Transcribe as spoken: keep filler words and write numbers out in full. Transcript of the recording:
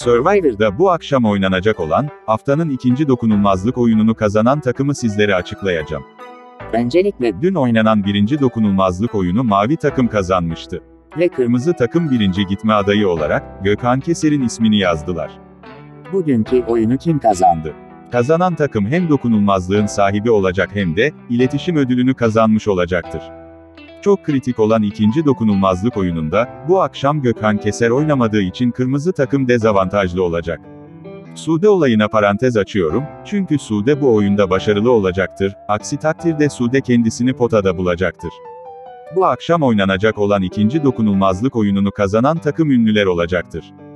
Survivor'da bu akşam oynanacak olan, haftanın ikinci dokunulmazlık oyununu kazanan takımı sizlere açıklayacağım. Öncelikle Dün oynanan birinci dokunulmazlık oyunu mavi takım kazanmıştı. Ve kırmızı takım birinci gitme adayı olarak, Gökhan Keser'in ismini yazdılar. bugünkü oyunu kim kazandı? Kazanan takım hem dokunulmazlığın sahibi olacak hem de, iletişim ödülünü kazanmış olacaktır. Çok kritik olan ikinci dokunulmazlık oyununda, bu akşam Gökhan Keser oynamadığı için kırmızı takım dezavantajlı olacak. Sude olayına parantez açıyorum, çünkü Sude bu oyunda başarılı olacaktır, aksi takdirde Sude kendisini potada bulacaktır. Bu akşam oynanacak olan ikinci dokunulmazlık oyununu kazanan takım ünlüler olacaktır.